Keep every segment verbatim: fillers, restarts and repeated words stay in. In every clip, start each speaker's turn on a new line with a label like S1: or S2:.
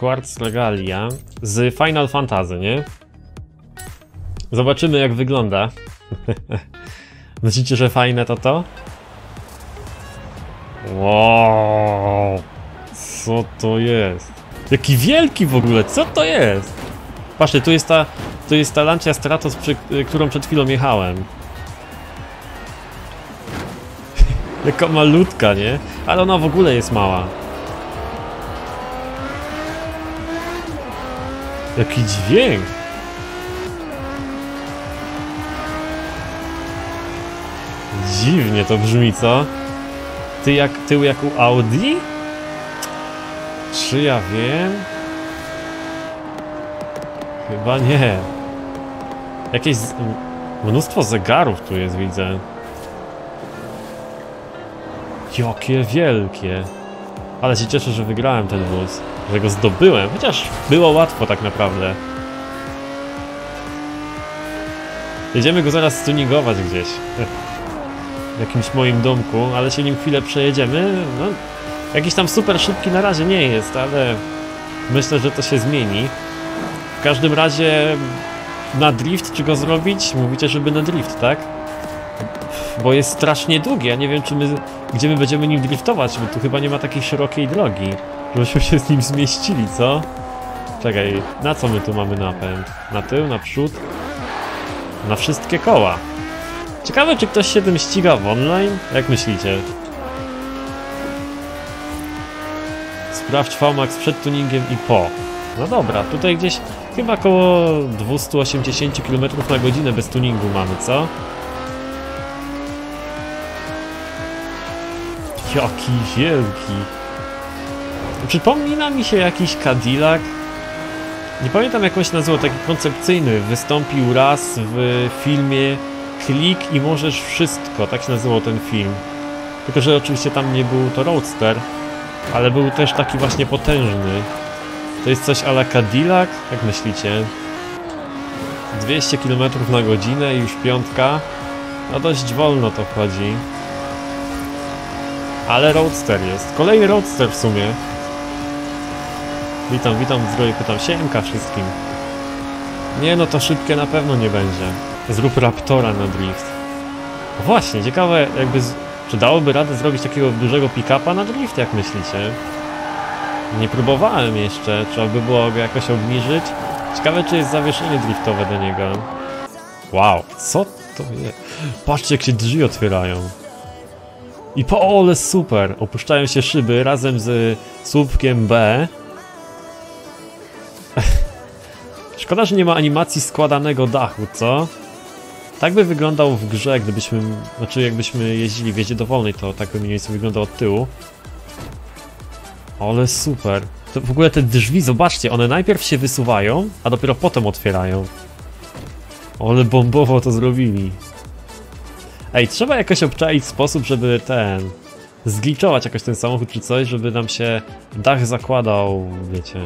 S1: Quartz Regalia z Final Fantasy, nie? Zobaczymy, jak wygląda. Myślicie, że fajne to to? Wow, co to jest? Jaki wielki w ogóle, co to jest? Patrzcie, tu jest ta, tu jest ta Lancia Stratos, przy, którą przed chwilą jechałem. Jaka malutka, nie? Ale ona w ogóle jest mała. Jaki dźwięk! Dziwnie to brzmi, co? Ty jak, tył jak u Audi? Czy ja wiem? Chyba nie. Jakieś z... mnóstwo zegarów tu jest, widzę. Jakie wielkie. Ale się cieszę, że wygrałem ten wóz. Że go zdobyłem, chociaż było łatwo tak naprawdę. Jedziemy go zaraz stuningować gdzieś. W jakimś moim domku, ale się nim chwilę przejedziemy. No, jakiś tam super szybki na razie nie jest, ale myślę, że to się zmieni. W każdym razie na drift, czy go zrobić? Mówicie, żeby na drift, tak? Bo jest strasznie długi, ja nie wiem, czy my, gdzie my będziemy nim driftować, bo tu chyba nie ma takiej szerokiej drogi, żebyśmy się z nim zmieścili, co? Czekaj, na co my tu mamy napęd? Na tył, na przód? Na wszystkie koła. Ciekawe, czy ktoś się tym ściga w online? Jak myślicie? Sprawdź V MAX przed tuningiem i po. No dobra, tutaj gdzieś chyba około dwieście osiemdziesiąt kilometrów na godzinę bez tuningu mamy, co? Jaki wielki! Przypomina mi się jakiś Cadillac. Nie pamiętam, jak on się nazywał, taki koncepcyjny. Wystąpił raz w filmie Klik i możesz wszystko, tak się nazywał ten film. Tylko że oczywiście tam nie był to Roadster, ale był też taki właśnie potężny. To jest coś a la Cadillac? Jak myślicie? dwieście kilometrów na godzinę i już piątka. No dość wolno to chodzi. Ale Roadster jest. Kolejny Roadster w sumie. Witam, witam, zdrowie, pytam. Siemka wszystkim. Nie, no to szybkie na pewno nie będzie. Zrób Raptora na drift. No właśnie, ciekawe jakby... Z... Czy dałoby radę zrobić takiego dużego pick-upa na drift, jak myślicie? Nie próbowałem jeszcze, trzeba by było go jakoś obniżyć. Ciekawe, czy jest zawieszenie driftowe do niego. Wow, co to jest? Patrzcie, jak się drzwi otwierają. I po ole super! Opuszczają się szyby razem z słupkiem B. Szkoda, że nie ma animacji składanego dachu, co? Tak by wyglądał w grze, gdybyśmy... Znaczy, jakbyśmy jeździli w jeździe dowolnej, to tak by mniej więcej wyglądał od tyłu. Ale super. To w ogóle te drzwi, zobaczcie, one najpierw się wysuwają, a dopiero potem otwierają. Ale bombowo to zrobili. Ej, trzeba jakoś obczaić sposób, żeby ten... zgliczować jakoś ten samochód czy coś, żeby nam się dach zakładał, wiecie...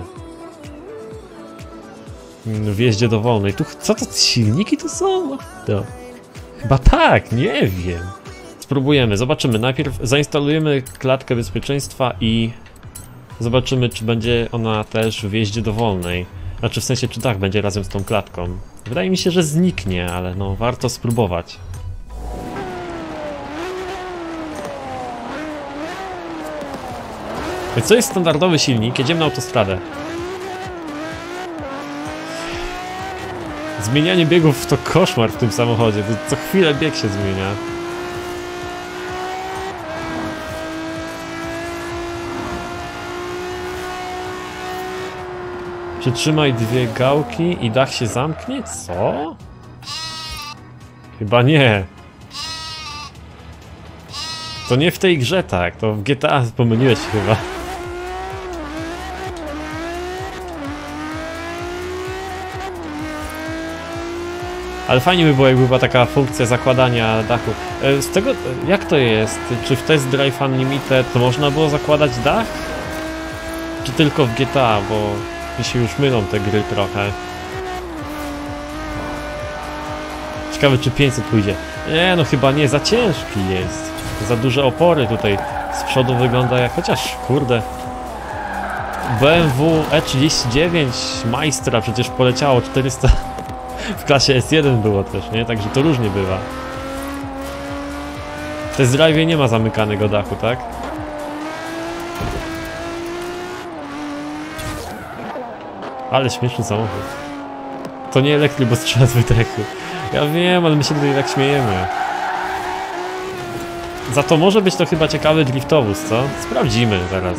S1: w jeździe dowolnej. Tu, co to, silniki tu są? To. Chyba tak, nie wiem. Spróbujemy, zobaczymy. Najpierw zainstalujemy klatkę bezpieczeństwa i zobaczymy, czy będzie ona też w jeździe dowolnej. Znaczy w sensie, czy dach będzie razem z tą klatką. Wydaje mi się, że zniknie, ale no warto spróbować. Co jest standardowy silnik? Jedziemy na autostradę. Zmienianie biegów to koszmar w tym samochodzie. To co chwilę bieg się zmienia. Przytrzymaj dwie gałki i dach się zamknie? Co? Chyba nie. To nie w tej grze tak, to w G T A pomyliłeś się chyba. Ale fajnie by było, jakby była taka funkcja zakładania dachu. Z tego, jak to jest? Czy w Test Drive Unlimited to można było zakładać dach? Czy tylko w G T A, bo mi się już mylą te gry trochę. Ciekawe, czy pięćset pójdzie. Nie, no chyba nie, za ciężki jest. Za duże opory tutaj z przodu wygląda jak... Chociaż, kurde... B M W E trzydzieści dziewięć Maestra przecież poleciało czterysta. W klasie S jeden było też, nie? Także to różnie bywa. W test drive'ie nie ma zamykanego dachu, tak? Ale śmieszny samochód. To nie elektryk, bo strzela z wydechu. Ja wiem, ale my się tutaj tak śmiejemy. Za to może być to chyba ciekawy driftowóz, co? Sprawdzimy zaraz.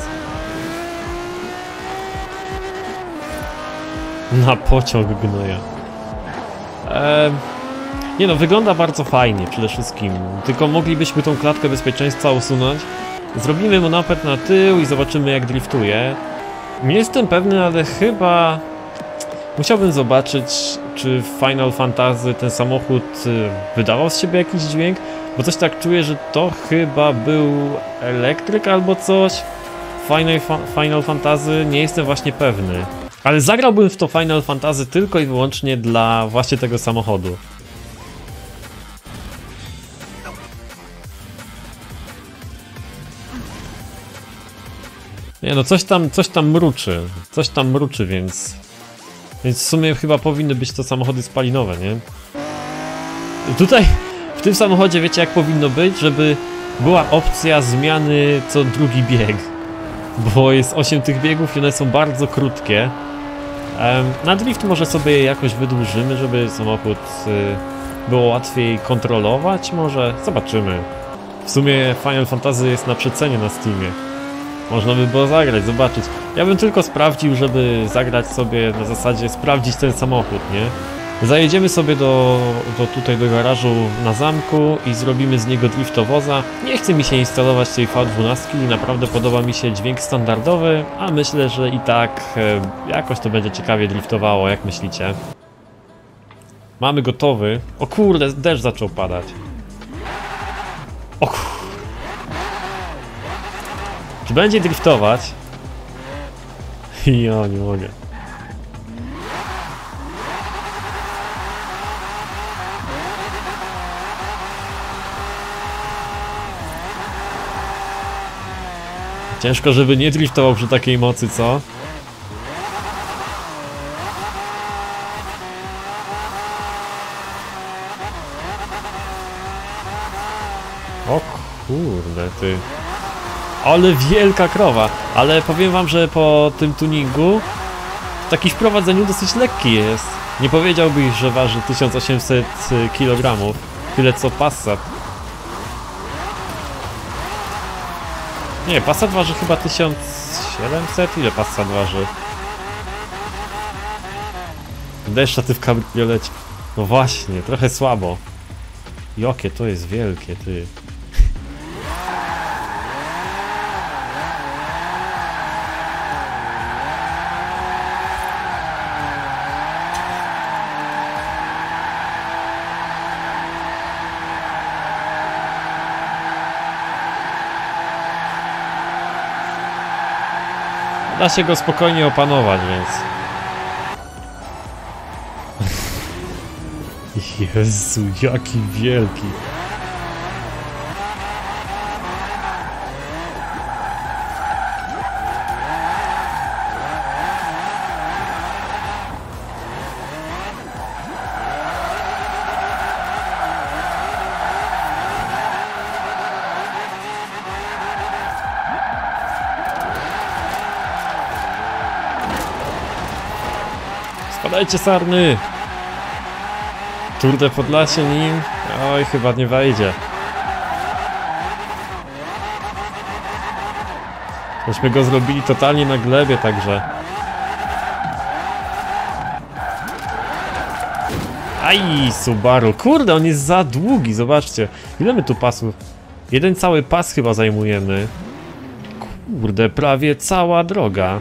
S1: Na pociąg gnoja. Eee, nie no, wygląda bardzo fajnie przede wszystkim. Tylko moglibyśmy tą klatkę bezpieczeństwa usunąć. Zrobimy mu napęd na tył i zobaczymy, jak driftuje. Nie jestem pewny, ale chyba musiałbym zobaczyć, czy w Final Fantasy ten samochód wydawał z siebie jakiś dźwięk, bo coś tak czuję, że to chyba był elektryk albo coś. Final, fa Final Fantasy, nie jestem właśnie pewny. Ale zagrałbym w to Final Fantasy tylko i wyłącznie dla właśnie tego samochodu. Nie no, coś tam, coś tam mruczy, coś tam mruczy, więc... Więc w sumie chyba powinny być to samochody spalinowe, nie? Tutaj, w tym samochodzie wiecie jak powinno być, żeby była opcja zmiany co drugi bieg. Bo jest osiem tych biegów i one są bardzo krótkie. Na drift może sobie je jakoś wydłużymy, żeby samochód było łatwiej kontrolować, może? Zobaczymy. W sumie Final Fantasy jest na przecenie na Steamie. Można by było zagrać, zobaczyć. Ja bym tylko sprawdził, żeby zagrać sobie na zasadzie sprawdzić ten samochód, nie? Zajedziemy sobie do, do tutaj do garażu na zamku i zrobimy z niego driftowoza. Nie chce mi się instalować tej V dwanaście, naprawdę podoba mi się dźwięk standardowy, a myślę, że i tak e, jakoś to będzie ciekawie driftowało, jak myślicie? Mamy gotowy. O kurde, deszcz zaczął padać. O kurde. Czy będzie driftować? Ja nie mogę. Ciężko, żeby nie driftował przy takiej mocy, co? O kurde, ty. Ale wielka krowa, ale powiem wam, że po tym tuningu taki w prowadzeniu dosyć lekki jest. Nie powiedziałbyś, że waży tysiąc osiemset kilogramów, tyle co Passat. Nie, Passat waży chyba tysiąc siedemset, ile Passat waży? Deszcz, a ty w kabriolecie. No właśnie, trochę słabo. Jakie to jest wielkie, ty. Da się go spokojnie opanować, więc... Jezu, jaki wielki. Spadajcie, sarny! Tour de Podlasie nim? Oj, chyba nie wejdzie. Myśmy go zrobili totalnie na glebie, także... Aj, Subaru! Kurde, on jest za długi, zobaczcie. Ile my tu pasów? Jeden cały pas chyba zajmujemy. Kurde, prawie cała droga.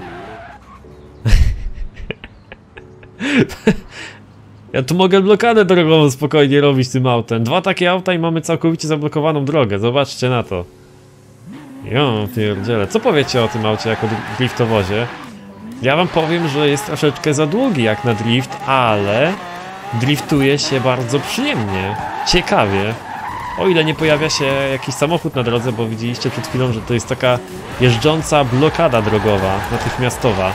S1: Ja tu mogę blokadę drogową spokojnie robić tym autem. Dwa takie auta i mamy całkowicie zablokowaną drogę. Zobaczcie na to. Jo, pierdziele. Co powiecie o tym aucie jako driftowozie? Ja wam powiem, że jest troszeczkę za długi jak na drift, ale driftuje się bardzo przyjemnie. Ciekawie. O ile nie pojawia się jakiś samochód na drodze, bo widzieliście przed chwilą, że to jest taka jeżdżąca blokada drogowa, natychmiastowa.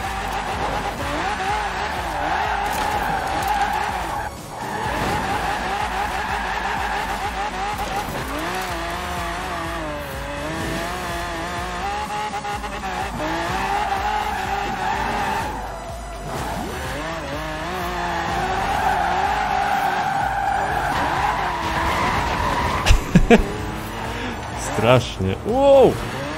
S1: Strasznie. Wow!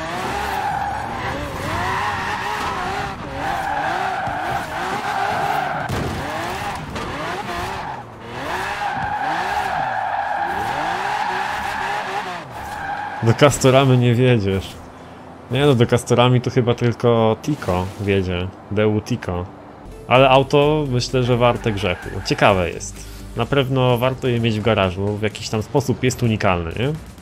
S1: Do Castoramy nie wiedziesz. Nie no, do Castorami to chyba tylko Tico wiedzie. D U Tico. Ale auto myślę, że warte grzechu. Ciekawe jest. Na pewno warto je mieć w garażu. W jakiś tam sposób jest unikalne, nie?